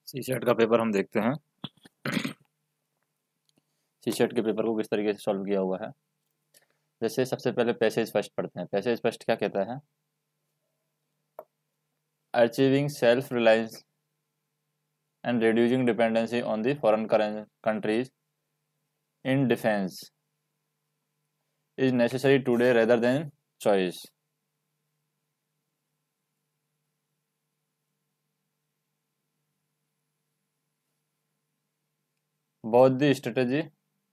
सी set का paper हम देखते हैं। सी सेट के पेपर को किस तरीके से सॉल्व किया हुआ है। जैसे सबसे पहले पैसेज फर्स्ट पढ़ते हैं। पैसेज फर्स्ट क्या कहता है? Achieving self reliance and reducing dependency on the foreign countries in defence is necessary today rather than choice. both the strategy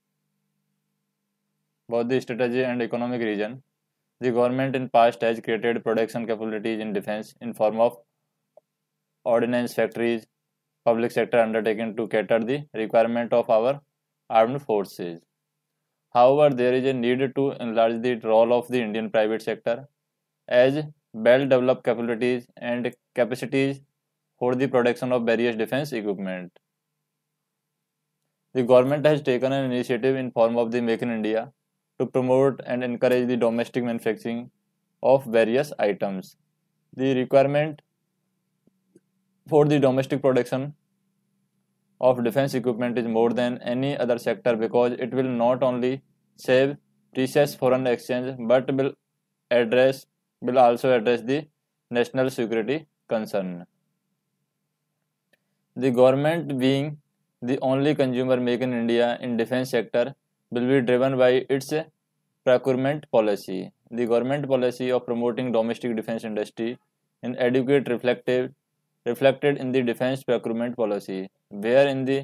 both the strategy and economic reason, the government in past has created production capabilities in defense in form of ordnance factories, public sector undertaken to cater the requirement of our armed forces. However, there is a need to enlarge the role of the Indian private sector as well-developed capabilities and capacities for the production of various defense equipment. The government has taken an initiative in form of the Make in India to promote and encourage the domestic manufacturing of various items. The requirement for the domestic production of defense equipment is more than any other sector because it will not only save precious foreign exchange but will also address the national security concern. The government being the only consumer make in India in defense sector will be driven by its procurement policy. The government policy of promoting domestic defense industry in adequate reflected in the defense procurement policy, wherein the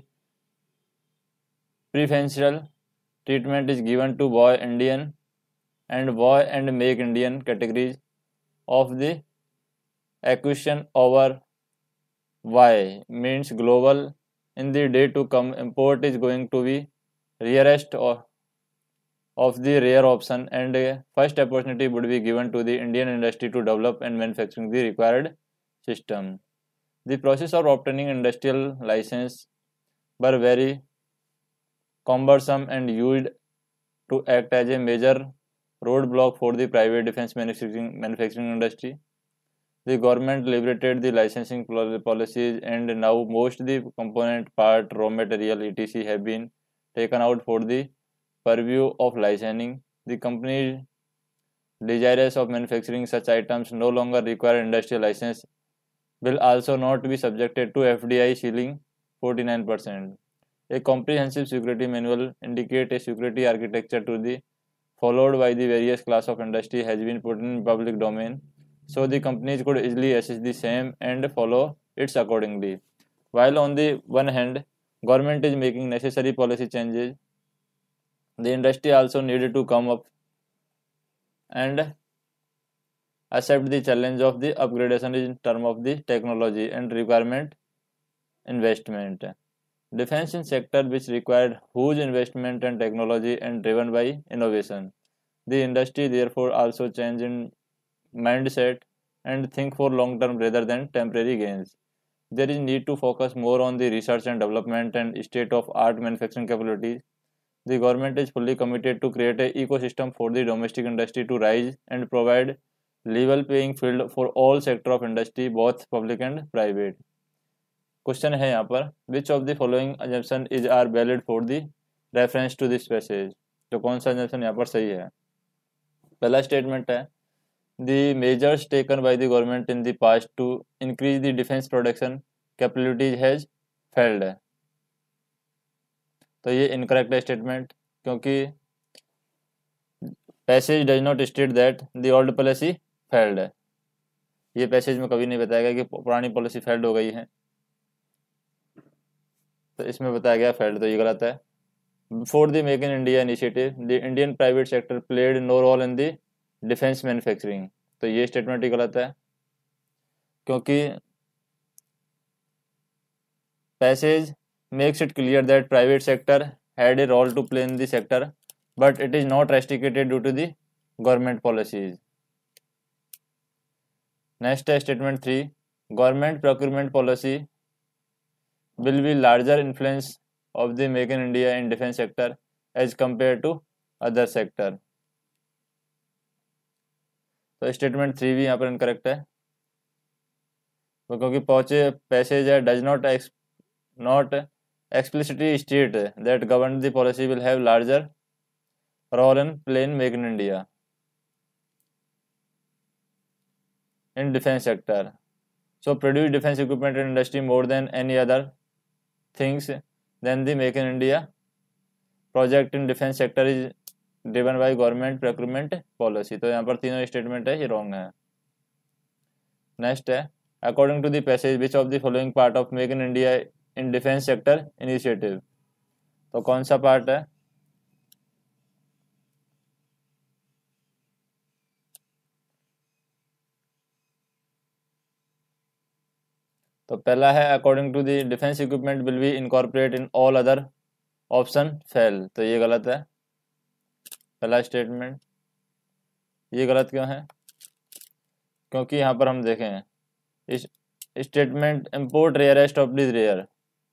preferential treatment is given to Boy Indian and Boy and Make Indian categories of the acquisition over Y means global. In the day to come, import is going to be rarest of the rare option, and a first opportunity would be given to the Indian industry to develop and manufacturing the required system. The process of obtaining industrial license were very cumbersome and used to act as a major roadblock for the private defense manufacturing industry. The government liberated the licensing policies, and now most the component part, raw material, etc. have been taken out for the purview of licensing. The companies desirous of manufacturing such items no longer require industrial license will also not be subjected to FDI ceiling 49%. A comprehensive security manual indicate a security architecture to the followed by the various class of industry has been put in public domain, so the companies could easily assess the same and follow it accordingly. While on the one hand, government is making necessary policy changes, the industry also needed to come up and accept the challenge of the upgradation in terms of the technology and requirement investment. Defense in sector which required huge investment and technology and driven by innovation. The industry therefore also change in mindset and think for long term rather than temporary gains. There is need to focus more on the research and development and state of art manufacturing capabilities. The government is fully committed to create an ecosystem for the domestic industry to rise and provide level playing field for all sector of industry, both public and private. Question है यहाँ पर which of the following assumption is are valid for the reference to this passage. तो कौन सा assumption यहाँ पर सही है? पहला स्टेटमेंट है the measures taken by the government in the past to increase the defence production capabilities has failed. तो ये इनकरेक्ट है स्टेटमेंट, क्योंकि passage does not state that the old policy failed है। ये पैसेज में कभी नहीं बताया गया कि पुरानी पॉलिसी फेल्ड हो गई है, तो इसमें बताया गया फेल्ड, तो ये गलत है। Before the make in India initiative the Indian private sector played no role in the defence manufacturing. तो ये स्टेटमेंट ही गलत है, क्योंकि passage makes it clear that private sector had a role to play in the sector but it is not restricted due to the government policies. Next है statement 3, government procurement policy will be larger influence of the Make in India in defense sector as compared to other sector। तो statement 3 भी यहाँ पर incorrect है, क्योंकि पहुंचे passage है does not not explicitly state that government the policy will have larger role in playing Make in India in defense sector. So produce defense equipment and industry more than any other things than the Make in India project in defense sector is driven by government procurement policy. तो यहाँ पर तीनों statement है ये wrong है. Next है according to the passage which of the following part of make in India in defence sector initiative. तो कौन सा पार्ट है? तो पहला है according to the defence equipment will be incorporate in all other option fail. तो ये गलत है पहला स्टेटमेंट. ये गलत क्यों है? क्योंकि यहाँ पर हम देखें इस statement import rarest of the rare,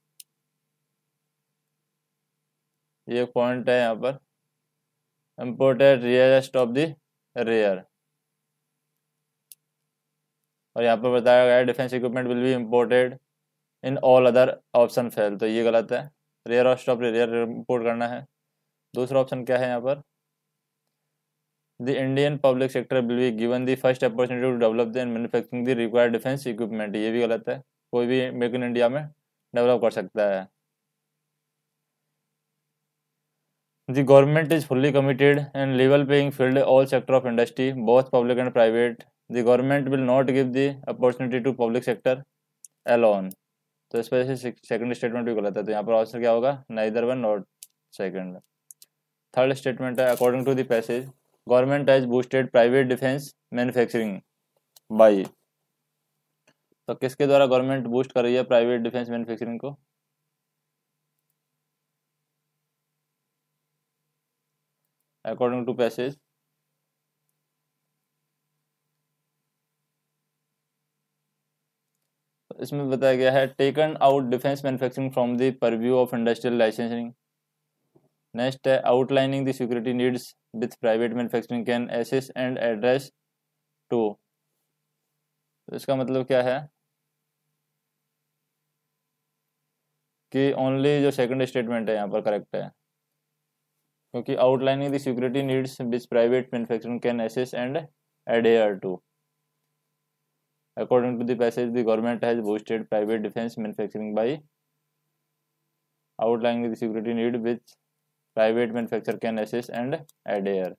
ये पॉइंट है यहाँ पर imported rarest of the rare, और यहाँ पर बताया गया है defence equipment will be imported in all other option fail. तो ये गलत है. रेयरेस्ट ऑफ रेयर इम्पोर्ट करना है. दूसरा ऑप्शन क्या है यहाँ पर? The Indian public sector will be given the first opportunity to develop and manufacturing the required defence equipment. ये भी गलत है. कोई भी मेक इन इंडिया में डेवलप कर सकता है. The government is fully committed and level playing field all sector of industry, both public and private. The government will not give the opportunity to public sector alone. तो इस वजह से second statement भी गलत है. तो यहाँ पर आंसर क्या होगा? Neither one not second. Third statement है according to the passage government has boosted private defence manufacturing by. तो किसके द्वारा गवर्नमेंट बूस्ट कर रही है प्राइवेट डिफेंस मैन्युफैक्चरिंग को? अकॉर्डिंग टू पैसेज इसमें बताया गया है taken out defence manufacturing from the purview of industrial licensing. Next है outlining the security needs with private manufacturing can assist and address to. तो इसका मतलब क्या है कि ओनली जो सेकंड स्टेटमेंट है यहाँ पर करेक्ट है, क्योंकि outlining the security needs which private manufacturing can assist and adhere to. According to the passage the government has boosted private defence manufacturing by outlining the security need which private manufacture can assist and adhere.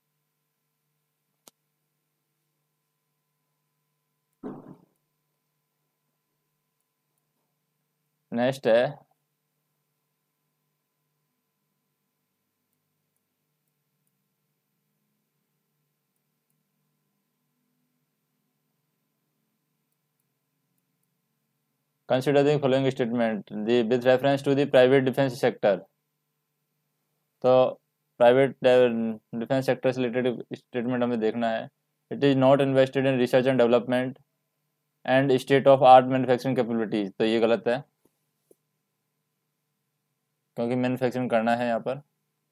Next है consider the following statement with reference to the private defense sector. तो private defence sector से related statement हमें देखना है. It is not invested in research and development and state of art manufacturing capabilities. तो ये गलत है क्योंकि मैन्युफैक्चरिंग करना है यहाँ पर.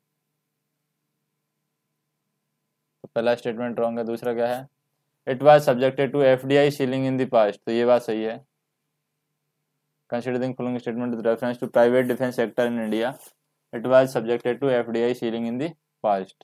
तो पहला स्टेटमेंट रॉन्ग है. दूसरा क्या है? It was subjected to FDI ceiling in the past. तो ये बात सही है. Considering following statement with reference to private defence sector in India it was subjected to FDI ceiling in the past.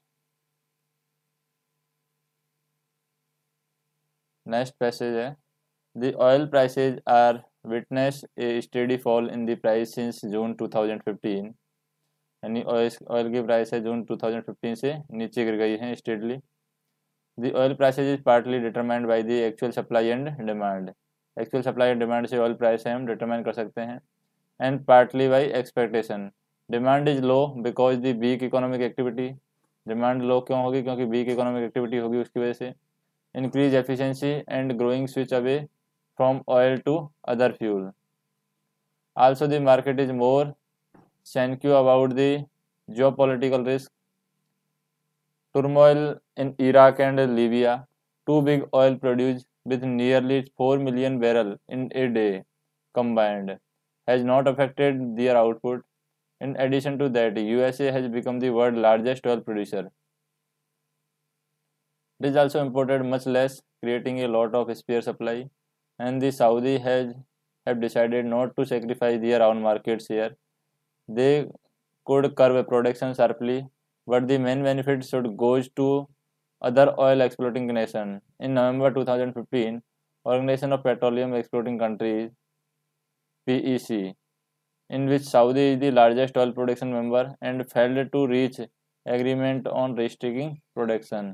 Next passage है the oil prices are witness a steady fall in the price since June 2015. यानी oil की price है जून 2015 से नीचे गिर गई है steadily. The oil prices is partly determined by the actual supply and demand. Actual supply and demand से oil price है हम डिटरमाइन कर सकते हैं. And partly by expectation. Demand is low because the weak economic activity. Demand low क्यों होगी? क्योंकि week economic activity होगी उसकी वजह से. Increase efficiency and growing switch away from oil to other fuel. Also the market is more सेंक्यू about the geopolitical risk. turmoil in Iraq and Libya. Two big oil producers with nearly 4 million barrels in a day combined has not affected their output. In addition to that, USA has become the world's largest oil producer. It is also imported much less, creating a lot of spare supply. And the Saudi has have decided not to sacrifice their own market share. They could curb production sharply, but the main benefit should goes to other oil exporting nations. In November 2015, Organization of Petroleum Exporting Countries (PEC), in which Saudi is the largest oil production member, and failed to reach agreement on restricting production.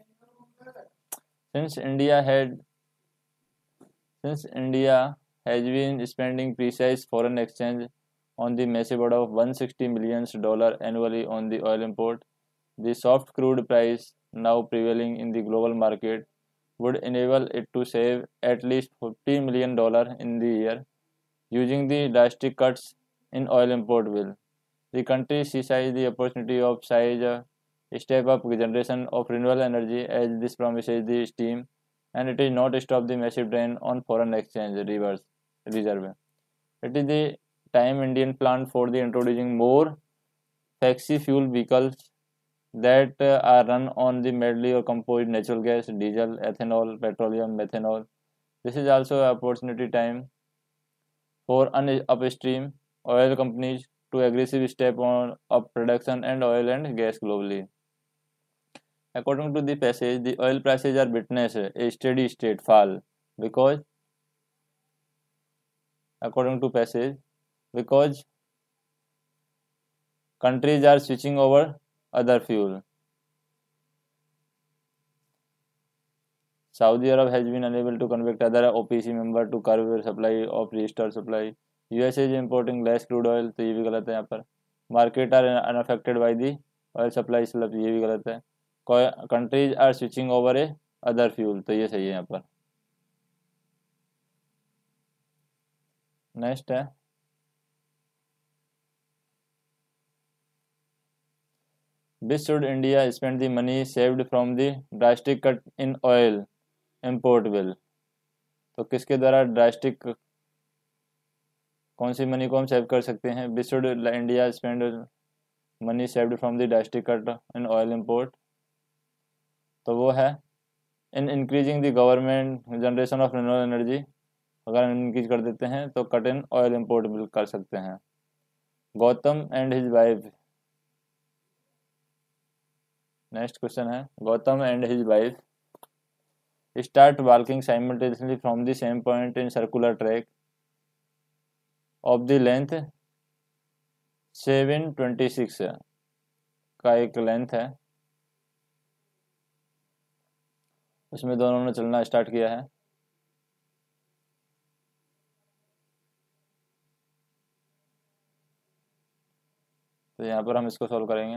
Since India had since India has been spending precise foreign exchange on the massive order of $160 million annually on the oil import, the soft crude price now prevailing in the global market would enable it to save at least $50 million in the year using the drastic cuts in oil import bill. The country seized the opportunity of size step up generation of renewable energy as this promises the steam, and it is not stop the massive drain on foreign exchange reserve. It is the time Indian plan for the introducing more flexi fuel vehicles that are run on the medley or composite natural gas, diesel, ethanol, petroleum, methanol. This is also an opportunity time for upstream oil companies to aggressive step on up production and oil and gas globally. According to the passage, the oil prices are witness a steady state fall because, according to passage, because countries are switching over other fuel. Saudi Arab has been unable to convict other OPEC member to curb supply of restart supply. USA is importing less crude oil, तो ये भी गलत है यहाँ पर. Market are unaffected by the oil supply slump, ये भी गलत है. Countries are switching over a other fuel, तो ये सही है यहाँ पर. नेक्स्ट है This should India spend the money saved from the drastic cut in oil import bill. तो किसके द्वारा ड्रास्टिक कौन सी मनी को हम सेव कर सकते हैं? This should India spend money saved from the drastic cut in oil import. तो वो है in increasing the government generation of renewable energy. अगर हम इंक्रीज कर देते हैं तो cut in oil import bill कर सकते हैं. Gautam and his wife. Next question है Gautam and his wife start walking simultaneously from the same point in circular track of the length 726 का एक लेंथ है, उसमें दोनों ने चलना स्टार्ट किया है. तो यहाँ पर हम इसको सॉल्व करेंगे.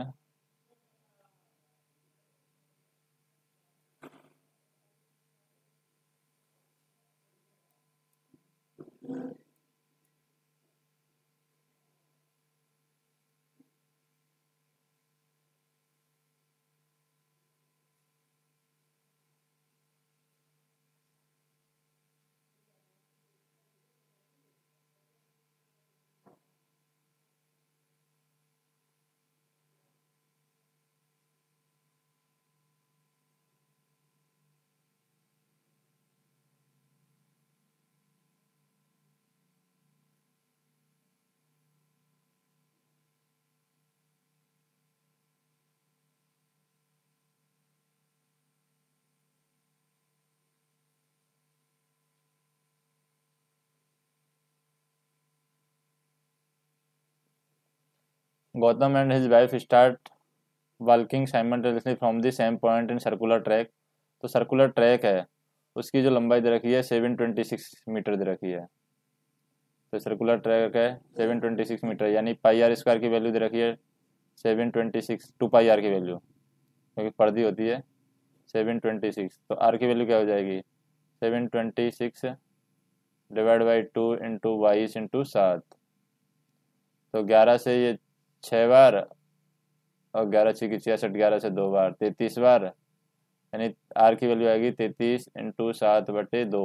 Gautam and his wife start walking simultaneously from the same point in circular track. तो सर्कुलर ट्रैक है उसकी जो लंबाई दे रखी है 726 मीटर दे रखी है. तो सर्कुलर ट्रैक है 726 मीटर यानी पाई आर स्क्वायर की वैल्यू दे रखी है 726 2 पाई आर की वैल्यू क्योंकि पर्दी होती है 726. तो आर की वैल्यू क्या हो जाएगी 726 डिवाइड बाई 2 इंटू 22 इंटू 7. तो 11 से ये 6 बार और 11 6 की 66, 11 से 2 बार 33 बार, यानी आर की वैल्यू आएगी 33 इंटू 7/2.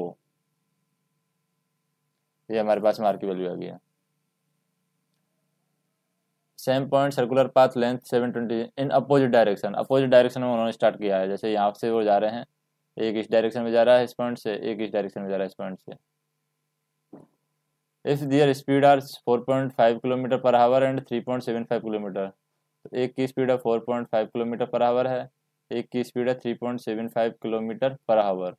ये हमारे पास में आर की वैल्यू आ गई है. Same point circular path length 720 in opposite direction. Opposite direction में उन्होंने स्टार्ट किया है. जैसे यहाँ से वो जा रहे हैं, एक इस डायरेक्शन में जा रहा है इस पॉइंट से, एक इस डायरेक्शन में जा रहा है इस पॉइंट से. If their speed are 4.5 kilometre per hour and 3.75 kilometre, तो एक की स्पीड है 4.5 किलोमीटर पर आवर है, एक की स्पीड है 3.75 kilometre per hour.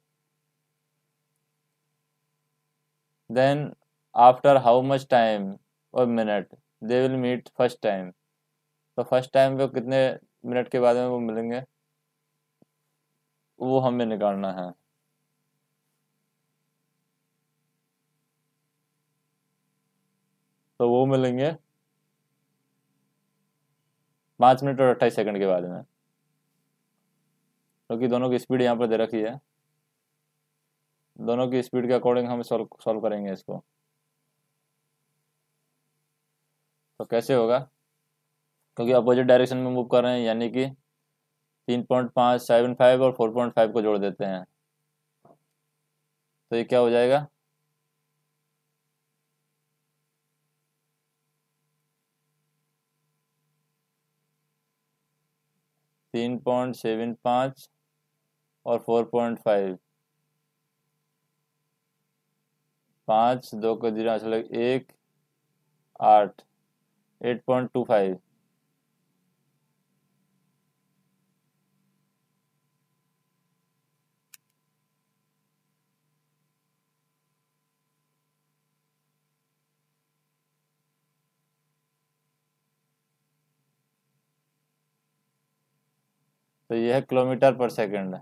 Then after how much time और minute they will meet first time, तो फर्स्ट टाइम पे कितने मिनट के बाद में वो मिलेंगे, वो हमें निकालना है। तो वो मिलेंगे 5 मिनट और 28 सेकंड के बाद में, क्योंकि दोनों की स्पीड यहाँ पर दे रखी है। दोनों की स्पीड के अकॉर्डिंग हम सॉल्व करेंगे इसको। तो कैसे होगा, क्योंकि अपोजिट डायरेक्शन में मूव कर रहे हैं, यानी कि 3.575 और 4.5 को जोड़ देते हैं, तो ये क्या हो जाएगा, 3.75 और 4.5, 5 2 को 0 चले 1 8, 8.25। तो यह है किलोमीटर पर सेकंड,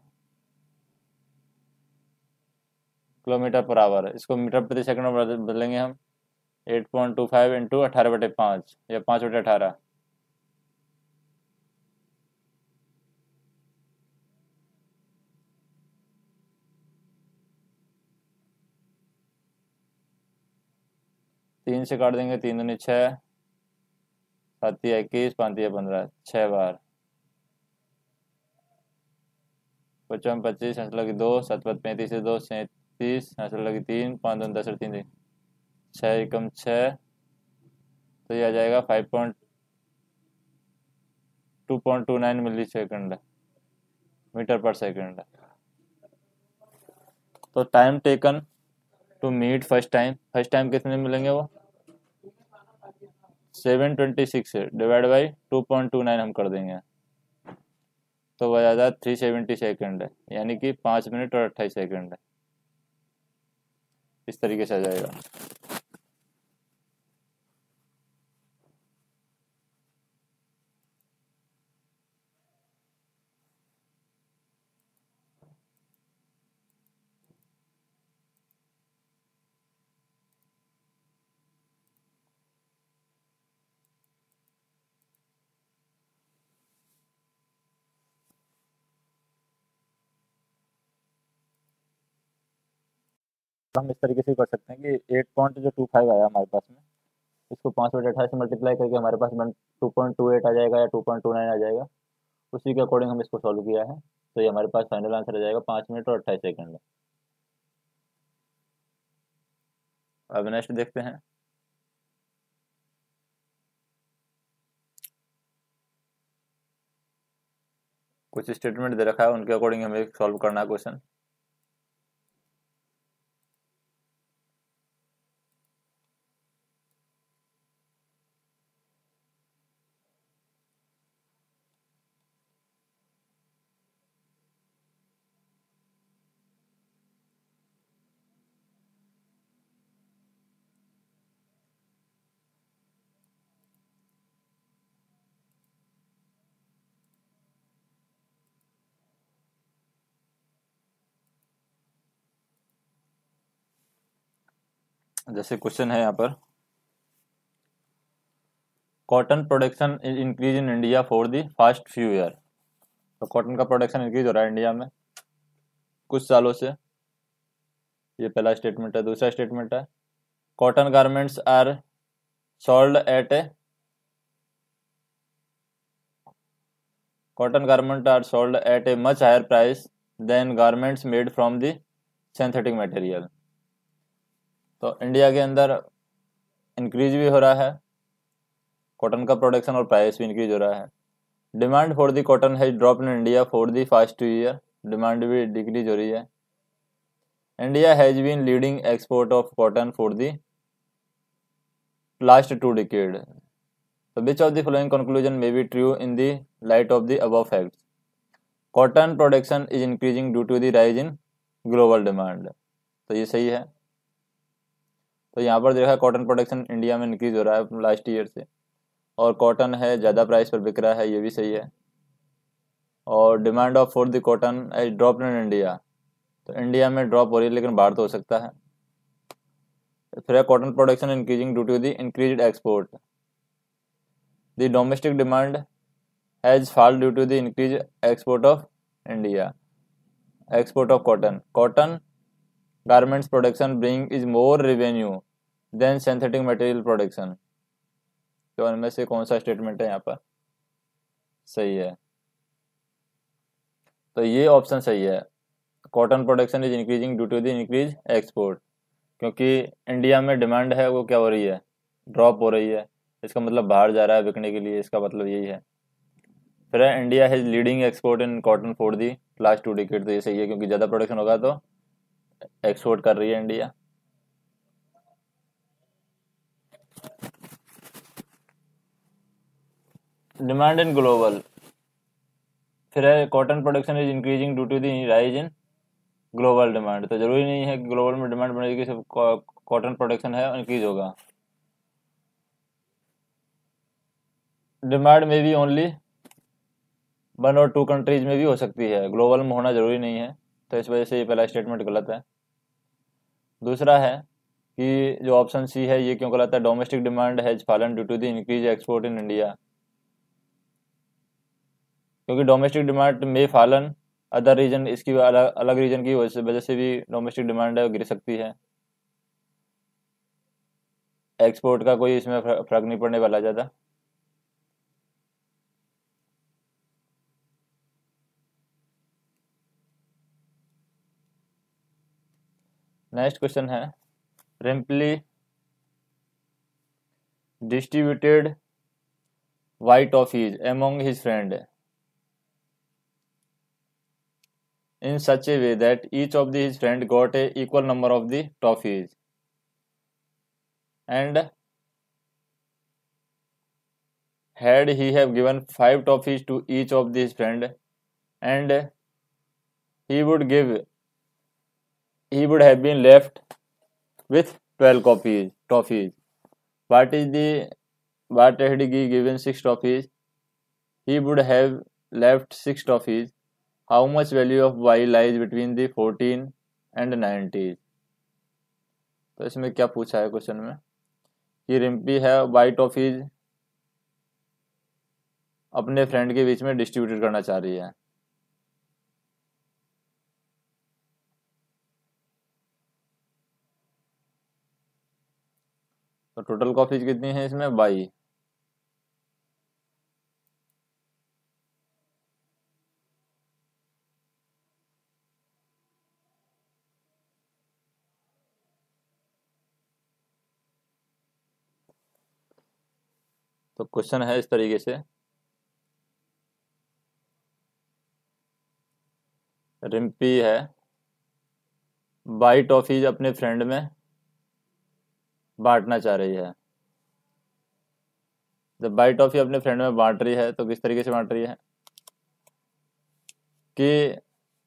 किलोमीटर पर आवर है, इसको मीटर प्रति सेकंड में बदलेंगे हम। 8.25 इंटू 18/5 या 5/18। तीन से काट देंगे, 3 दूनी 6, 7 21, 5 15, 6 बार, 55 25, 7 लगी 2, 7 35 से 2 37, 7 लगी 3, 5 2 10 और 3 6 एकम 6, तो ये आ जाएगा 2.29 milli second metre per second. तो time taken to meet first time कितने मिलेंगे, वो 726 डिवाइड बाई 2.29 हम कर देंगे, तो वह ज़्यादा 370 सेकंड है, यानी कि 5 मिनट और 28 सेकंड है। इस तरीके से आ जाएगा। हम इस तरीके से कर सकते हैं कि 8.25 आया हमारे पास में, इसको 5/18 से मल्टीप्लाई करके हमारे पास 2.28 आ जाएगा या 2.29 आ जाएगा, उसी के अकॉर्डिंग हम इसको सॉल्व किया है। तो ये हमारे पास फाइनल आंसर आ जाएगा 5 मिनट और 28 सेकंड। अब नेक्स्ट देखते हैं। कुछ स्टेटमेंट दे रखा है, उनके अकॉर्डिंग हमें सॉल्व करना है क्वेश्चन। जैसे क्वेश्चन है यहाँ पर, cotton production is increase in India for the fast few year. तो कॉटन का प्रोडक्शन इंक्रीज हो रहा है इंडिया में कुछ सालों से, ये पहला स्टेटमेंट है। दूसरा स्टेटमेंट है, cotton garments are sold at a cotton garment are sold at a much higher price than garments made from the synthetic material. तो इंडिया के अंदर इंक्रीज भी हो रहा है कॉटन का प्रोडक्शन और प्राइस भी इंक्रीज हो रहा है। Demand for the cotton has drop in India for the fast year, demand भी डिक्रीज हो रही है। India has been leading export of cotton for the last 2 decades. So which of the following conclusion may be true in the light of the above facts? Cotton production is increasing due to the rise in global demand. तो ये सही है। तो यहाँ पर देखा cotton production India में increase हो रहा है लास्ट ईयर से, और कॉटन है ज़्यादा प्राइस पर बिक रहा है, ये भी सही है। और demand of for the cotton as drop in India, तो इंडिया में ड्रॉप हो रही है लेकिन बाहर तो हो सकता है। फिर है cotton production increasing due to the increased export. The domestic demand has fall due to the increase export of India, export of cotton. Cotton garments production bring is more revenue than synthetic material production. तो इनमें से कौन सा statement है यहाँ पर सही है? तो ये ऑप्शन सही है, cotton production is increasing due to the increase export, क्योंकि इंडिया में डिमांड है वो क्या हो रही है, ड्रॉप हो रही है, इसका मतलब बाहर जा रहा है बिकने के लिए, इसका मतलब यही है। फिर है India has leading export in cotton for the last 2 decades, तो ये सही है क्योंकि ज़्यादा प्रोडक्शन होगा तो एक्सपोर्ट कर रही है इंडिया। डिमांड इन ग्लोबल, फिर है cotton production is increasing due to the rise in global demand, तो जरूरी नहीं है कि ग्लोबल में डिमांड बढ़ेगी सिर्फ कॉटन प्रोडक्शन है इंक्रीज होगा। डिमांड में भी ओनली 1 और 2 कंट्रीज में भी हो सकती है, ग्लोबल में होना जरूरी नहीं है, तो इस वजह से ये पहला स्टेटमेंट गलत है। दूसरा है कि जो ऑप्शन सी है ये क्यों गलत है, domestic demand has fallen due to the increase export in India, क्योंकि डोमेस्टिक डिमांड में फॉलन अदर रीजन, इसकी अलग अलग रीजन की वजह से भी डोमेस्टिक डिमांड है गिर सकती है, एक्सपोर्ट का कोई इसमें फर्क नहीं पड़ने वाला ज़्यादा। नेक्स्ट क्वेश्चन है, simply distributed white toffees among his friend in such a way that each of his friend got a equal number of the toffees, and had he have given 5 toffees to each of his friend, and he would have been left with 12 toffees. What had he given 6 toffees? He would have left 6 toffees. How much value of y lies between the 14 and 90? तो इसमें क्या पूछा है question में कि रिम्पी है Y toffees अपने friend के बीच में डिस्ट्रीब्यूट करना चाह रही है। तो टोटल कॉफीज कितनी है इसमें, 22। तो क्वेश्चन है इस तरीके से, रिम्पी है 22 टॉफीज अपने फ्रेंड में बांटना चाह रही है। जब 22 टॉफी अपने फ्रेंड में बांट रही है तो किस तरीके से बांट रही है कि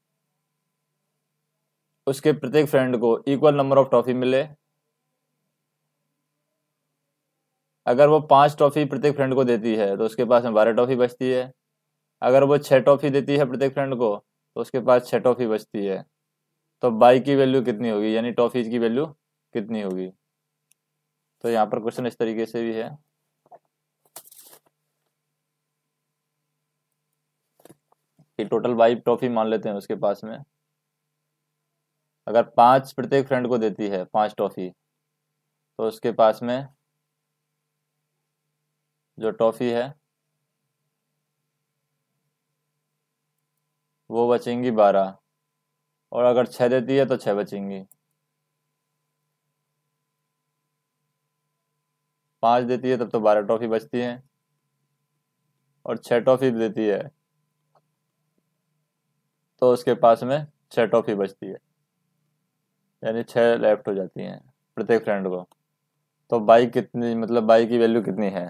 उसके प्रत्येक फ्रेंड को इक्वल नंबर ऑफ टॉफी मिले। अगर वो 5 टॉफी प्रत्येक फ्रेंड को देती है तो उसके पास में 12 टॉफी बचती है। अगर वो 6 टॉफी देती है प्रत्येक फ्रेंड को तो उसके पास 6 टॉफी बचती है। तो बाई की वैल्यू कितनी होगी, यानी टॉफीज की वैल्यू कितनी होगी। तो यहाँ पर क्वेश्चन इस तरीके से भी है कि टोटल 22 टॉफी मान लेते हैं उसके पास में। अगर 5 प्रत्येक फ्रेंड को देती है 5 टॉफी, तो उसके पास में जो टॉफी है वो बचेंगी 12, और अगर 6 देती है तो 6 बचेंगी। 5 देती है तब तो 12 टॉफी बचती हैं, और 6 टॉफी देती है तो उसके पास में 6 टॉफी बचती है, यानी 6 लेफ्ट हो जाती हैं प्रत्येक फ्रेंड को। तो बाई कितनी, मतलब बाई की वैल्यू कितनी है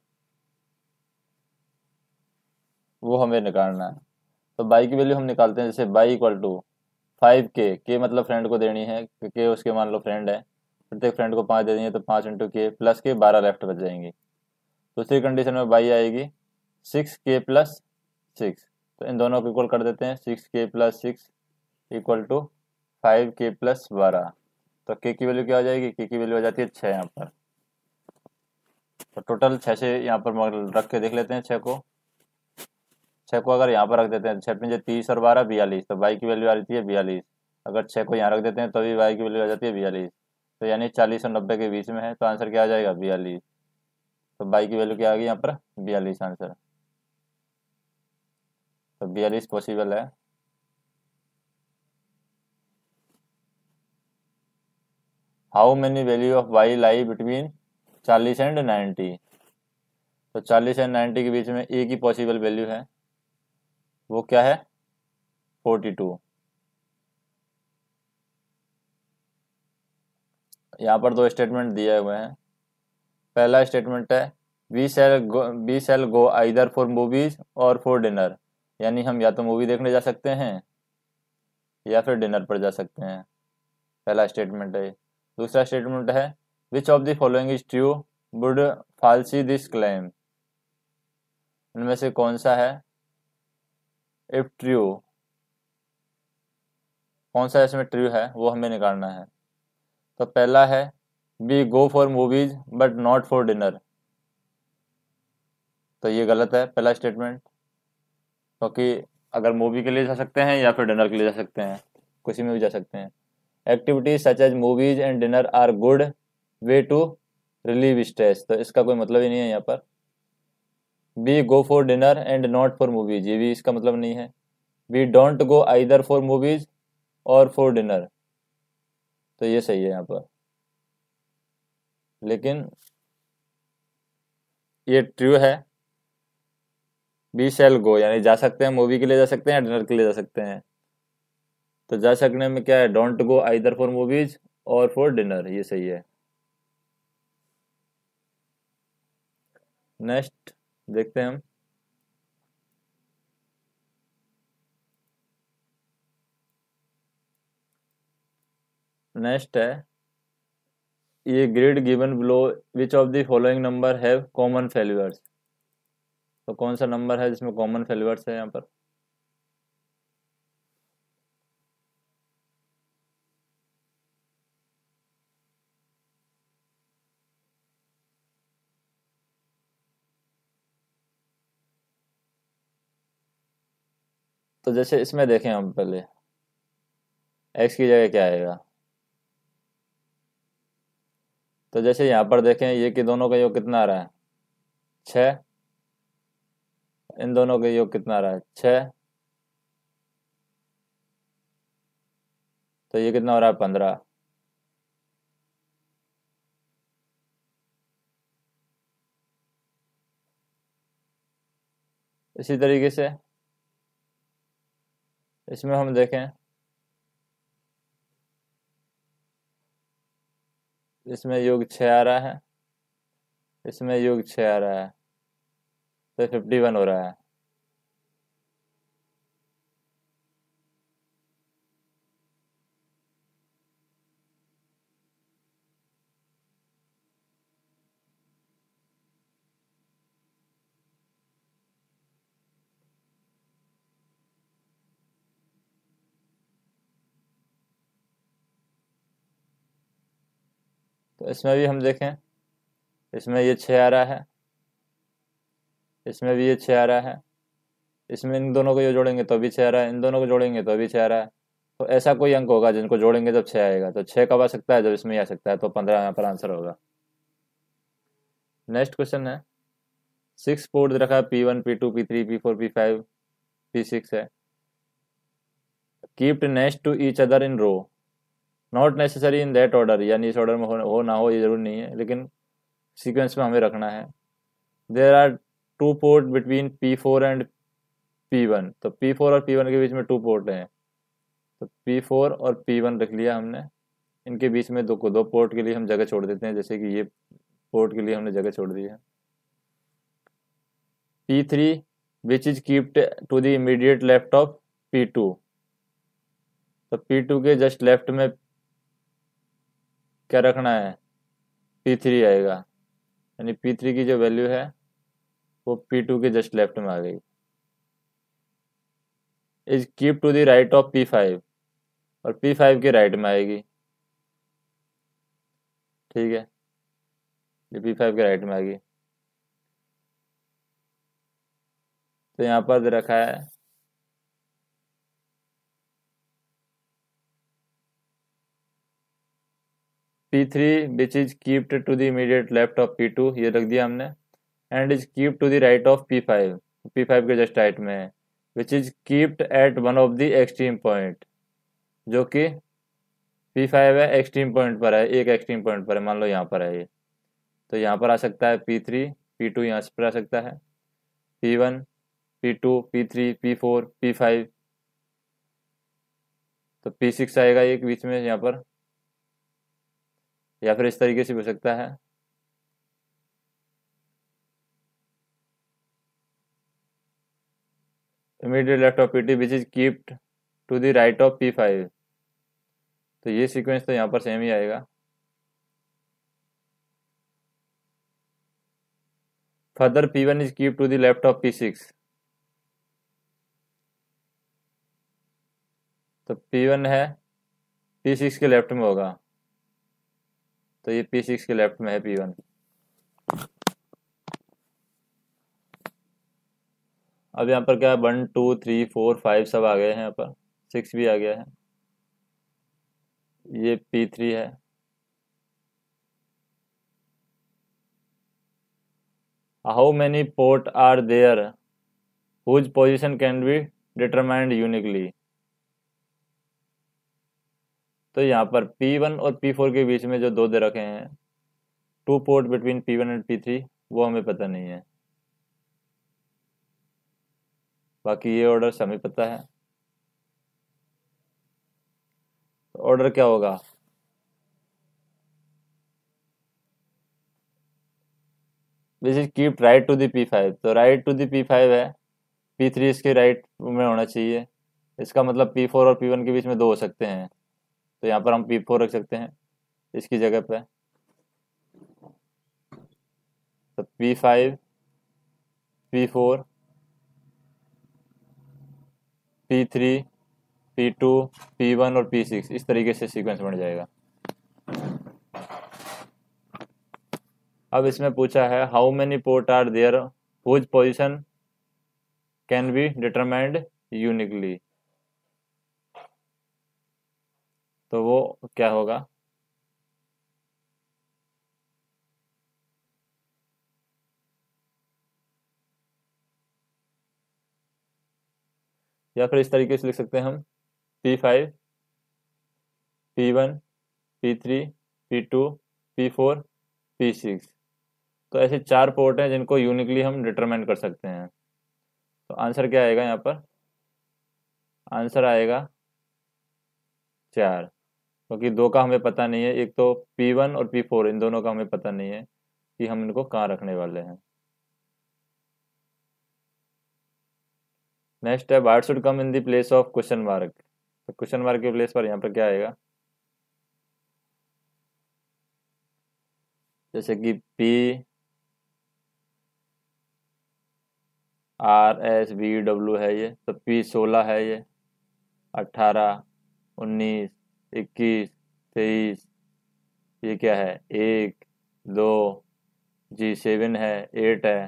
वो हमें निकालना है। तो बाई की वैल्यू हम निकालते हैं, जैसे बाई इक्वल टू 5K मतलब फ्रेंड को देनी है, के उसके मान लो फ्रेंड है, प्रत्येक फ्रेंड को 5 दे देंगे तो 5 × K प्लस के 12 लेफ्ट बच जाएंगे। दूसरी कंडीशन में बाई आएगी 6K+6, तो इन दोनों को इक्वल कर देते हैं, 6K+6 इक्वल टू 5K+12। तो के की वैल्यू क्या हो जाएगी, के की वैल्यू हो जाती है 6 यहाँ पर। तो टोटल 6 से यहाँ पर रख के देख लेते हैं, 6 को अगर यहाँ पर रख देते हैं, 6×5 30 और 12 42, तो बाई की वैल्यू आ रही है 42। अगर 6 को यहाँ रख देते हैं तो भी बाई की वैल्यू आ जाती है 42, तो यानी 40 और 90 के बीच में है, तो आंसर क्या आ जाएगा 42। तो बाई की वैल्यू क्या आ गई यहाँ पर 42 आंसर। तो 42 पॉसिबल है। How many value of y lie between 40 and 90। तो 40 एंड 90 के बीच में एक ही पॉसिबल वैल्यू है, वो क्या है 42। यहाँ पर दो स्टेटमेंट दिए हुए हैं। पहला स्टेटमेंट है we shall go either for movies और फॉर डिनर, यानी हम या तो मूवी देखने जा सकते हैं या फिर डिनर पर जा सकते हैं, पहला स्टेटमेंट है। दूसरा स्टेटमेंट है which of the following is true would falsify this claim, इनमें से कौन सा है इफ ट्रू, कौन सा इसमें ट्रू है वो हमें निकालना है। तो पहला है we go for movies but not for dinner, तो ये गलत है पहला स्टेटमेंट, क्योंकि अगर मूवी के लिए जा सकते हैं या फिर डिनर के लिए जा सकते हैं, किसी में भी जा सकते हैं। Activities such as movies and dinner are good way to relieve stress, तो इसका कोई मतलब ही नहीं है यहाँ पर। We go for dinner and not for movies, ये भी इसका मतलब नहीं है। We don't go either for movies और फॉर डिनर, तो ये सही है यहाँ पर। लेकिन ये ट्रू है, वी शैल गो यानी जा सकते हैं, मूवी के लिए जा सकते हैं या डिनर के लिए जा सकते हैं। तो जा सकने में क्या है, don't go either for movies और फॉर डिनर, ये सही है। नेक्स्ट देखते हैं हम। नेक्स्ट है ये grid given below which of the following number have common failures, तो कौन सा नंबर है जिसमें कॉमन फेल्यूअर्स है यहाँ पर। तो जैसे इसमें देखें हम पहले एक्स की जगह क्या आएगा, तो जैसे यहाँ पर देखें ये कि दोनों का योग कितना आ रहा है 6, इन दोनों का योग कितना आ रहा है 6, तो ये कितना हो रहा है 15। इसी तरीके से इसमें हम देखें, इसमें योग 6 आ रहा है, इसमें योग 6 आ रहा है, तो 51 हो रहा है। तो इसमें भी हम देखें, इसमें ये 6 आ रहा है, इसमें भी ये 6 आ रहा है, इसमें इन दोनों को ये जोड़ेंगे तो भी 6 आ रहा है, इन दोनों को जोड़ेंगे तो भी 6 आ रहा है। तो ऐसा कोई अंक होगा जिनको जोड़ेंगे जब 6 आएगा, तो 6 कब आ सकता है, जब इसमें ही आ सकता है, तो 15 यहाँ पर आंसर होगा। नेक्स्ट क्वेश्चन है 6 पोर्ट रखा है P1 P2 P3 P4 P5 P6 है, kept next to each other in row, not necessary in that order, यानी इस ऑर्डर में हो ना हो ये जरूरी नहीं है, लेकिन सीक्वेंस में हमें रखना है। There are 2 port between P4 and P1, तो P4 और P1 के बीच में 2 पोर्ट हैं, तो P4 और P1 रख लिया हमने, इनके बीच में दो पोर्ट के लिए हम जगह छोड़ देते हैं, जैसे कि ये पोर्ट के लिए हमने जगह छोड़ दी है। P3 which is kept to the immediate left of P2, तो P2 के जस्ट लेफ्ट में क्या रखना है, P3 आएगा, यानी P3 की जो वैल्यू है वो P2 के जस्ट लेफ्ट में आ गई। Is keep to the right of P5, और P5 के राइट में आएगी, ठीक है, ये P5 के राइट में आएगी। तो यहाँ पर दे रखा है P3 which is kept to the immediate left of P2, ये रख दिया हमने, and is keep to the right of P5, P5 के जस्ट राइट में है, which is kept at one of the extreme point, जो कि P5 है एक्सट्रीम पॉइंट पर है, एक एक्सट्रीम पॉइंट पर है, मान लो यहाँ पर है ये, तो यहाँ पर आ सकता है P3, P2 यहाँ पर आ सकता है, P1, P2, P3, P4, P5, तो P6 आएगा एक बीच में यहाँ पर, या फिर इस तरीके से भी हो सकता है, immediate left of P2 which is kept to the right of P5, तो ये सीक्वेंस तो यहाँ पर सेम ही आएगा। Further P1 is keep to the left of P6, तो P1 है P6 के लेफ्ट में होगा, तो ये P6 के लेफ्ट में है P1। अब यहाँ पर क्या है, 1 2 3 4 5 सब आ गए हैं, यहाँ पर 6 भी आ गया है, ये P3 है। How many port are there whose position can be determined uniquely, तो यहाँ पर P1 और P4 के बीच में जो दो दे रखे हैं, 2 port between P1 and P3, वो हमें पता नहीं है, बाकी ये ऑर्डर हमें पता है। ऑर्डर क्या होगा, this is keep right to the P5, तो राइट टू द P5 है, P3 इसके राइट में होना चाहिए, इसका मतलब P4 और P1 के बीच में दो हो सकते हैं, तो यहाँ पर हम P4 रख सकते हैं इसकी जगह पे, तो P5, P4, P3, P2, P1 और P6, इस तरीके से सीक्वेंस बन जाएगा। अब इसमें पूछा है how many port are there whose position can be determined uniquely, तो वो क्या होगा, या फिर इस तरीके से लिख सकते हैं हम, P5, P1, P3, P2, P4, P6, तो ऐसे 4 पोर्ट हैं जिनको यूनिकली हम डिटरमाइन कर सकते हैं। तो आंसर क्या आएगा यहाँ पर, आंसर आएगा 4, क्योंकि दो का हमें पता नहीं है, एक तो P1 और P4, इन दोनों का हमें पता नहीं है कि हम इनको कहाँ रखने वाले हैं। नेक्स्ट है what should come in the place of question mark, तो क्वेश्चन मार्क के प्लेस पर यहाँ पर क्या आएगा, जैसे कि PRSVW है ये, तो P16 है ये, 18, 19, 21, 23, ये क्या है 1 2, G7 है, 8 है,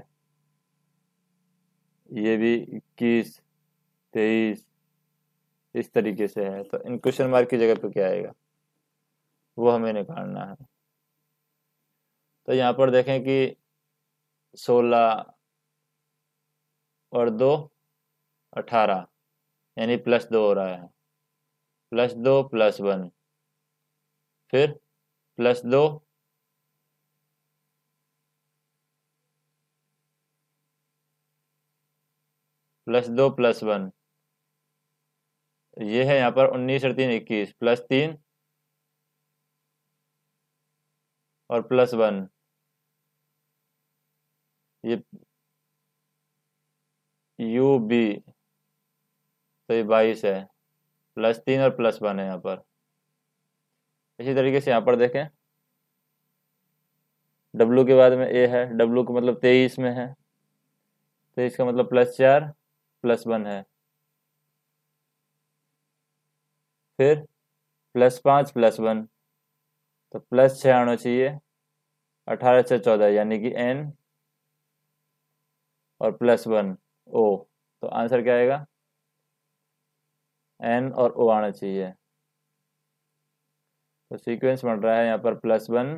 ये भी 21, 23, इस तरीके से है, तो इन क्वेश्चन मार्क की जगह पे क्या आएगा वो हमें निकालना है। तो यहाँ पर देखें कि 16 और 2 18, यानी +2 हो रहा है, +2 +1, फिर +2 +2 +1, ये है यहाँ पर 19 और 3 21, +3 और +1, ये यू बी, तो ये 22 है, +3 और +1 है यहाँ पर। इसी तरीके से यहाँ पर देखें, डब्लू के बाद में ए है, डब्लू का मतलब 23 में है, तो इसका मतलब +4 +1 है। फिर +5 +1, तो +6 आना चाहिए, 18 से 14 यानी कि एन और +1 ओ, तो आंसर क्या आएगा, एन और ओ आना चाहिए। तो सीक्वेंस बन रहा है यहाँ पर +1,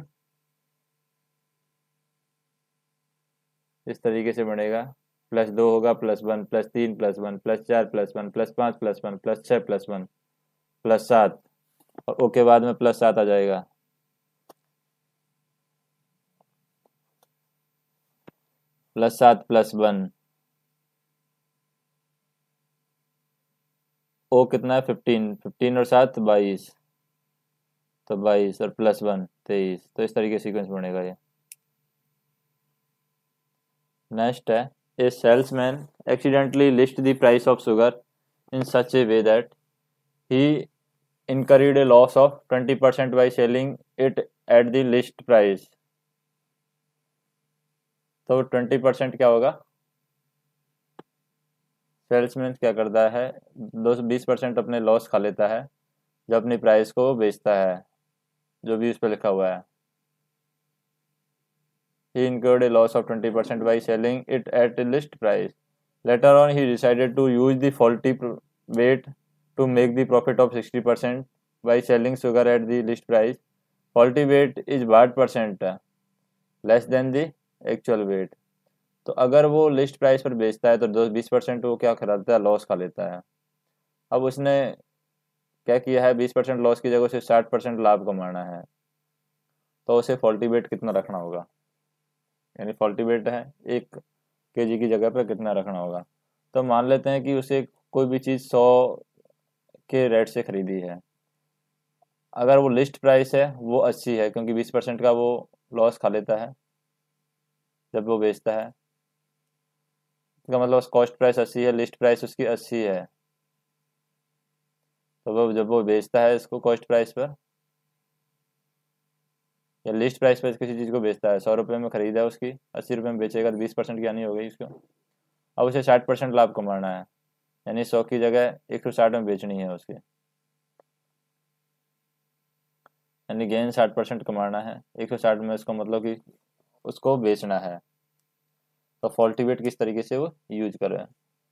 इस तरीके से बनेगा, +2 होगा +1 +3 +1 +4 +1 +5 +1 +6 +1 +7, और ओ के बाद में +7 आ जाएगा। +7 +1, ओ कितना है 15, 15 और 7 22, तो 22 और +1 23, तो इस तरीके सीक्वेंस बनेगा ये। नेक्स्ट है, a salesman accidentally list the price of sugar in such a way that he incurred a loss of 20% by selling it at the list price। तो 20% क्या होगा, सेल्समैन क्या करता है, 20% अपने लॉस खा लेता है जो अपनी प्राइस को बेचता है, जो भी उस पर लिखा हुआ है। He incurred a loss of 20% by selling it at a list price. Later on, he decided to use the faulty weight to make the profit of 60% by selling sugar at the list price. Faulty weight is what percent less than the actual weight। तो अगर वो list price पर बेचता है तो 20% वो क्या कराता है, लॉस खा लेता है। अब उसने क्या किया है, 20% लॉस की जगह उसे 60% लाभ कमाना है, तो उसे फॉल्टी वेट कितना रखना होगा, यानी फॉल्टी वेट है 1 kg की जगह पे कितना रखना होगा। तो मान लेते हैं कि उसे कोई भी चीज़ 100 के रेट से खरीदी है, अगर वो लिस्ट प्राइस है वो 80 है, क्योंकि 20% का वो लॉस खा लेता है जब वो बेचता है। इसका मतलब कॉस्ट प्राइस 80 है, लिस्ट प्राइस उसकी 80 है, तो वो जब वो बेचता है इसको कॉस्ट प्राइस पर या लिस्ट प्राइस पर किसी चीज़ को बेचता है, 100 रुपये में खरीदा है, उसकी 80 रुपये में बेचेगा, तो 20% की हानि हो गई उसको। अब उसे 60% लाभ कमाना है, यानी 100 की जगह 160 में बेचनी है उसकी, यानी गेन 60% कमाना है, 160 में उसको मतलब कि उसको बेचना है। तो फॉल्टी वेट किस तरीके से वो यूज कर रहे हैं।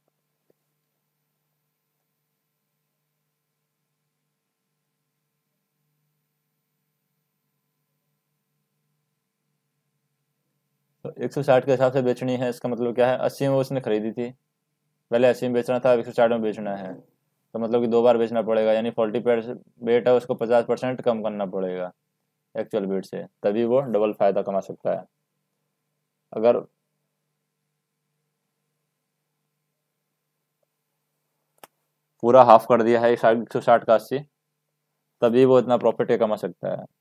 तो 160 के हिसाब से बेचनी है, इसका मतलब क्या है, 80 में उसने खरीदी थी, पहले 80 में बेचना था, अब 160 में बेचना है, तो मतलब कि 2 बार बेचना पड़ेगा, यानी फॉल्टी वेट है उसको 50% कम करना पड़ेगा एक्चुअल वेट से, तभी वो डबल फायदा कमा सकता है। अगर पूरा हाफ कर दिया है 160 का 80, तभी वो इतना प्रॉफिट कमा सकता है।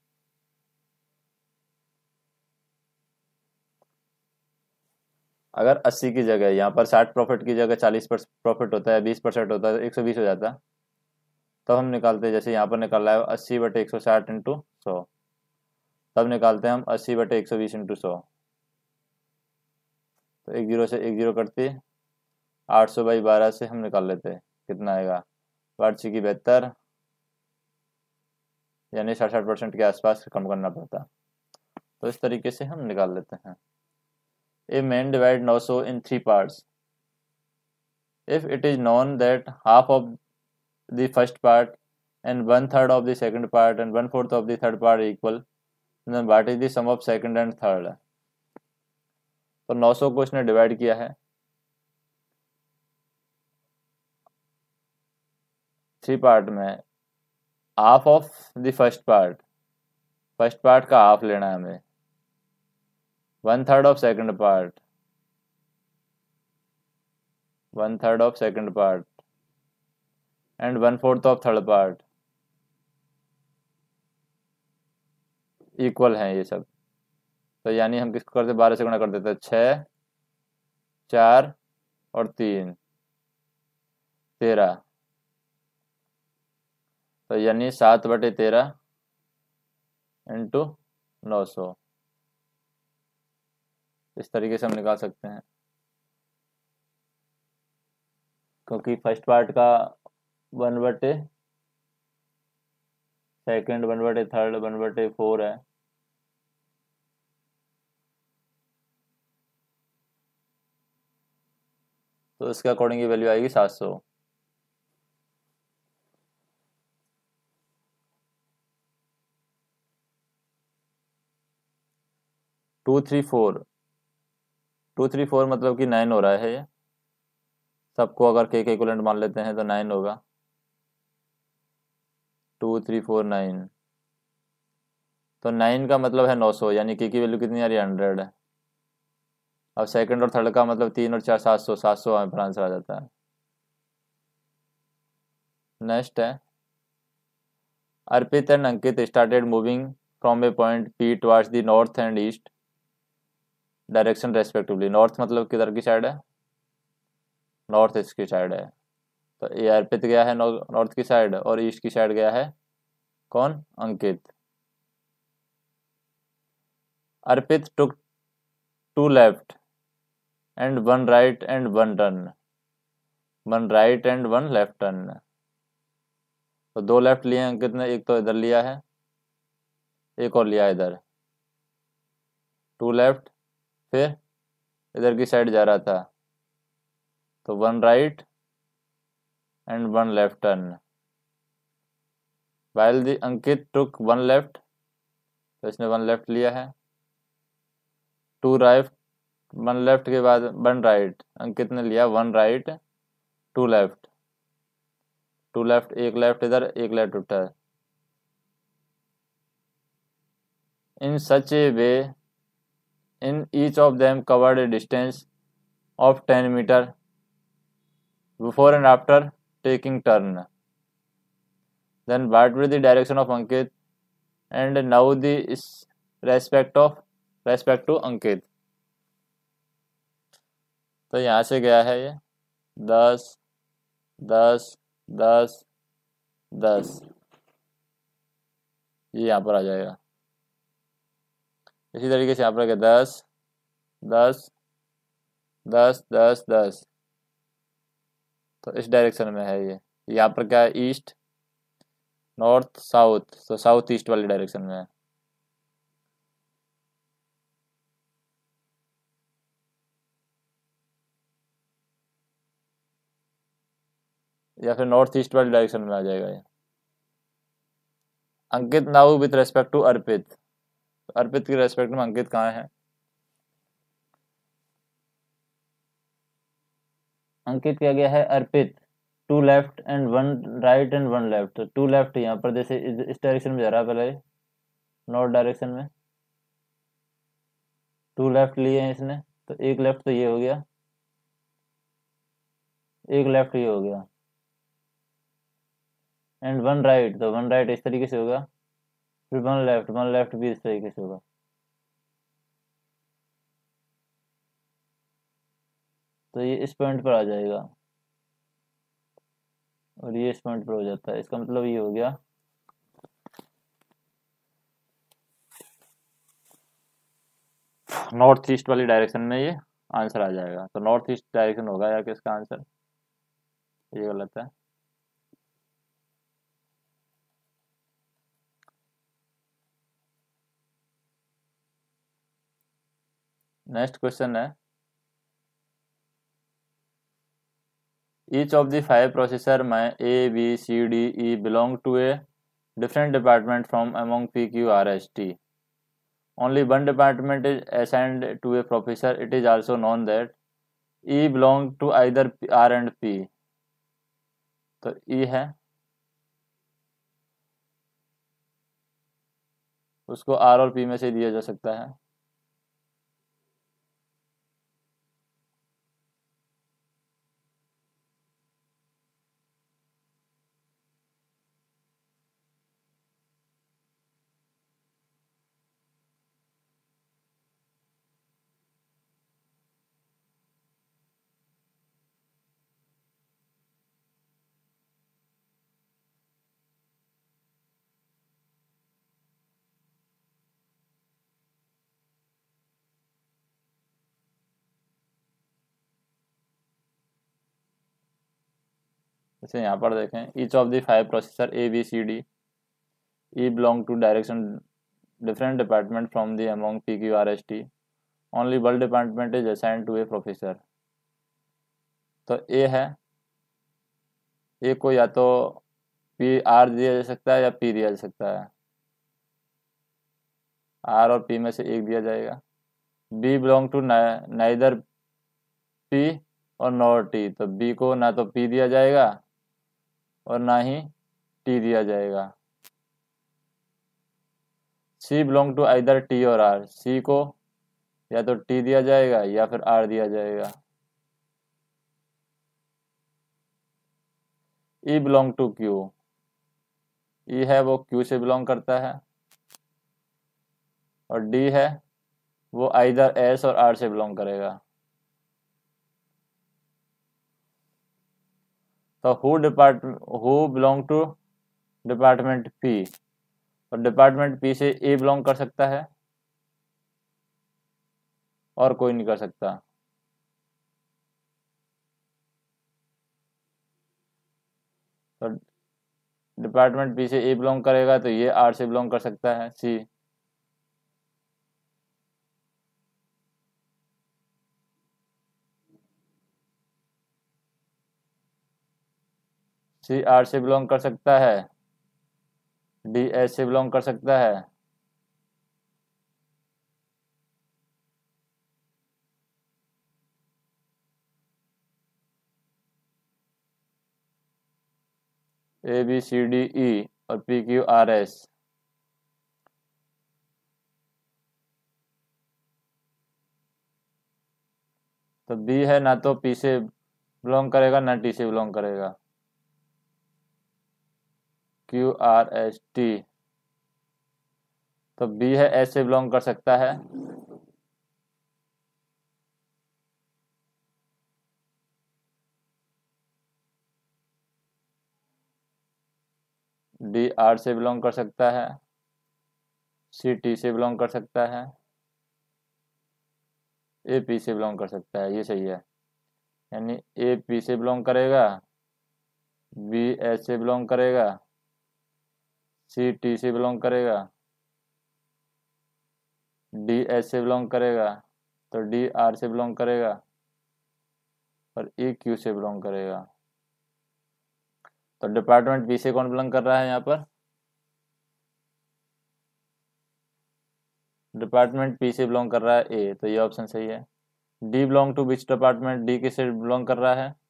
अगर 80 की जगह यहाँ पर 60 प्रॉफिट की जगह 40 प्रॉफिट होता है, 20% होता है, तो 120 हो जाता है। तब हम निकालते हैं, जैसे यहाँ पर निकाल रहा है 80/160 इंटू 100, तब निकालते हैं हम 80/120 इंटू 100, तो 1 जीरो से 1 जीरो कटती, 800/12 से हम निकाल लेते हैं, कितना आएगा, 8×72, यानी 60% के आसपास कम करना पड़ता, तो इस तरीके से हम निकाल लेते हैं। A man divide 900 in 3 parts. If it is known that half of the first part and 1/3 of the second part and 1/4 of the third part are equal, then what is the sum of second and third? तो 900 को इसने divide किया है 3 part में, half of the first part का half लेना है हमें, 1/3 of second part, 1/3 of second part and 1/4 of third part equal हैं ये सब। तो यानी हम किसको करते, 12 से गुणा कर देते हैं, 6 4 और 3 13, तो यानी 7/13 इंटू 900। इस तरीके से हम निकाल सकते हैं, क्योंकि फर्स्ट पार्ट का 1/2, 1/3, 1/4 है। तो इसके अकॉर्डिंग ये वैल्यू आएगी 700। 234 मतलब कि 9 हो रहा है ये। सबको अगर के इक्वलेंट मान लेते हैं तो 9 होगा। 2349, तो 9 का मतलब है 900, यानी के की वैल्यू कितनी आ रही है? 100 है। अब सेकंड और थर्ड का मतलब 3 और 4 700, 700 हमारे पर आंसर आ जाता है। नेक्स्ट है, Arpit and Ankit started moving from a point P towards the north and east direction respectively. North मतलब किधर की साइड है? नॉर्थ ईस्ट की साइड है। तो ये अर्पित गया है नॉर्थ की साइड, और ईस्ट की साइड गया है कौन? Ankit. Arpit took 2 left and 1 right and 1 turn, 1 right and 1 left turn. तो 2 लेफ्ट लिए अंकित ने, एक तो इधर लिया है, एक और लिया इधर। 2 लेफ्ट, फिर इधर की साइड जा रहा था, तो 1 right and 1 left turn. While the Ankit took 1 left, तो इसने 1 लेफ्ट लिया है। 2 राइट, 1 लेफ्ट के बाद 1 राइट, अंकित ने लिया 1 राइट 2 लेफ्ट, 2 लेफ्ट, एक लेफ्ट इधर, एक लेफ्ट उठा। इन such a way in each of them covered a distance of 10 meter before and after taking turn. Then what will the direction of Ankit and now the respect to Ankit? तो यहाँ से गया है ये 10 10 10 10, ये यहाँ पर आ जाएगा। इसी तरीके से यहाँ पर 10 10 10 10 10, तो इस डायरेक्शन में है ये। यहाँ पर क्या है? ईस्ट नॉर्थ साउथ, तो साउथ ईस्ट वाली डायरेक्शन में है। या फिर नॉर्थ ईस्ट वाली डायरेक्शन में आ जाएगा ये। Ankit now with respect to Arpit, Arpit के रेस्पेक्ट में अंकित कहाँ है? अंकित क्या गया है? Arpit 2 left and 1 right and 1 left. तो 2 लेफ्ट यहाँ पर जैसे इस डायरेक्शन में जा रहा है, पहले नॉर्थ डायरेक्शन में 2 लेफ्ट लिए हैं इसने, तो एक लेफ्ट तो ये हो गया, एक लेफ्ट ये हो गया, एंड 1 राइट, तो 1 राइट इस तरीके से होगा, फिर 1 लेफ्ट भी इस तरीके से होगा। तो ये इस पॉइंट पर आ जाएगा, और ये इस पॉइंट पर हो जाता है। इसका मतलब ये हो गया नॉर्थ ईस्ट वाली डायरेक्शन में ये आंसर आ जाएगा। तो नॉर्थ ईस्ट डायरेक्शन होगा या किसका आंसर? ये गलत है। नेक्स्ट क्वेश्चन है, each of the 5 processor A, B, C, D, E belong to a different department from among P, Q, R, S, T. Only one department is assigned to a professor. It is also known that E belong to either R and P. तो E है, उसको R और P में से दिया जा सकता है। जैसे यहाँ पर देखें, each of the 5 processor A B C D E belong to direction different department from the among P Q R S T, only one department is assigned to a professor. तो ए है, ए को या तो P R दिया जा सकता है या पी दिया जा सकता है, आर और पी में से एक दिया जाएगा। B belong to neither P और नॉर टी, तो बी को ना तो पी दिया जाएगा और ना ही टी दिया जाएगा। C belong to either T और आर, सी को या तो टी दिया जाएगा या फिर आर दिया जाएगा। E belong to Q, E है वो क्यू से बिलोंग करता है, और डी है वो आइदर एस और आर से बिलोंग करेगा। तो who belong to department P, और डिपार्टमेंट पी से ए बिलोंग कर सकता है और कोई नहीं कर सकता। तो डिपार्टमेंट पी से ए बिलोंग करेगा तो ये आर से बिलोंग कर सकता है, सी। सी आर से बिलोंग कर सकता है, डी एस से बिलोंग कर सकता है, ए बी सी डी ई और पी क्यू आर एस। तो बी है ना तो पी से बिलोंग करेगा ना टी से बिलोंग करेगा, क्यू आर एस टी। तो बी है एस से बिलोंग कर सकता है, डी आर से बिलोंग कर सकता है, सी टी से बिलोंग कर सकता है, ए पी से बिलोंग कर सकता है। ये सही है, यानी ए पी से बिलोंग करेगा, बी एस से बिलोंग करेगा, सी टी से बिलोंग करेगा, डी एस से बिलोंग करेगा, तो डी आर से बिलोंग करेगा और ई क्यू से बिलोंग करेगा। तो डिपार्टमेंट बी से कौन बिलोंग कर रहा है यहाँ पर? डिपार्टमेंट पी से बिलोंग कर रहा है ए, तो ये ऑप्शन सही है। D belong to which department, D किससे बिलोंग कर रहा है?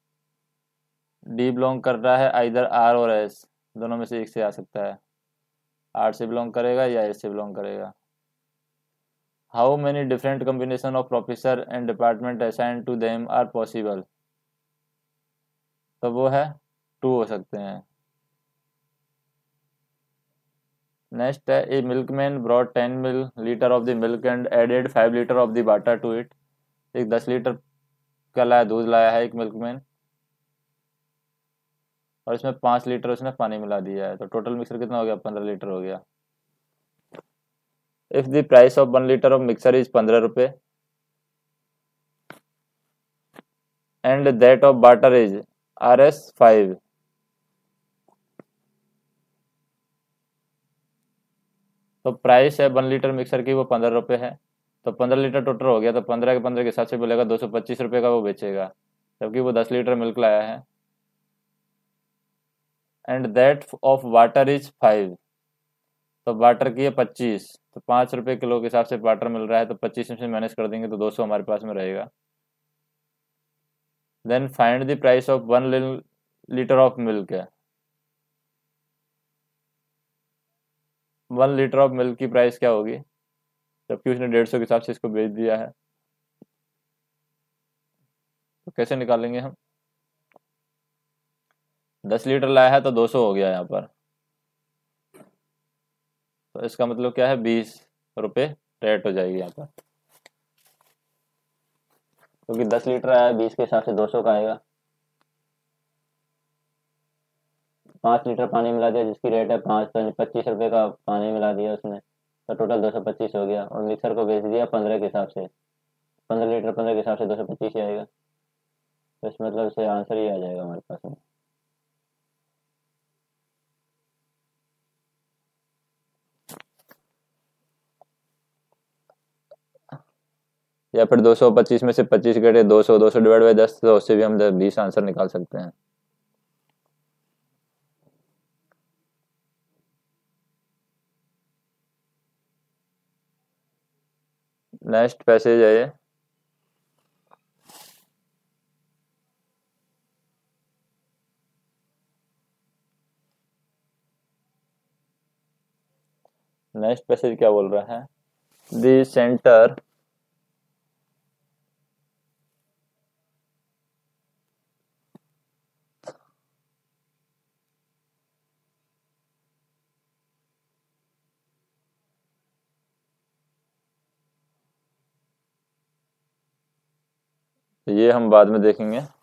डी बिलोंग कर रहा है आइदर आर और एस, दोनों में से एक से आ सकता है, आर से बिलोंग करेगा या एस से बिलोंग करेगा। How many different combination of professor and department assign to them are possible, तो वो है 2 हो सकते हैं। नेक्स्ट है, a milkman brought 10 litre of the milk and added 5 litre of the water to it. एक 10 लीटर का लाया दूध लाया है एक मिल्कमैन, और इसमें 5 लीटर उसने पानी मिला दिया है, तो टोटल मिक्सर कितना हो गया? 15 लीटर हो गया। If the price of 1 litre of mixer is 15 रुपए and that of water is R S 5, तो प्राइस है 1 लीटर मिक्सर की वो 15 रुपए है, तो 15 लीटर टोटल हो गया, तो 15 के 15 के हिसाब से बोलेगा 225 रुपये का वो बेचेगा, जबकि वो 10 लीटर मिल्क लाया है। And that of water is 5, तो वाटर की है 25, तो 5 रुपये किलो के हिसाब से वाटर मिल रहा है, तो 25 में से माइनस कर देंगे तो 200 हमारे पास में रहेगा। Then find the price of 1 litre of milk है। 1 लीटर ऑफ मिल्क की प्राइस क्या होगी, जबकि उसने 150 के हिसाब से इसको बेच दिया है, तो कैसे निकालेंगे हम? 10 लीटर लाया है तो 200 हो गया यहाँ पर, तो इसका मतलब क्या है? 20 रुपये रेट हो जाएगी यहाँ पर, क्योंकि 10 लीटर आया 20 के हिसाब से 200 का आएगा। 5 लीटर पानी मिला दिया जिसकी रेट है 5, तो 25 रुपये का पानी मिला दिया उसने, तो टोटल 225 हो गया, और मिक्सर को बेच दिया 15 के हिसाब से, 15 लीटर 15 के हिसाब से 225 ही आएगा, तो इस मतलब से आंसर ही आ जाएगा हमारे पास में। या फिर 225 में से 25 घटे 200, 200 डिवाइड बाई 10, तो उससे भी हम 20 आंसर निकाल सकते हैं। नेक्स्ट पैसेज है ये। नेक्स्ट पैसेज क्या बोल रहा है, द सेंटर ये हम बाद में देखेंगे।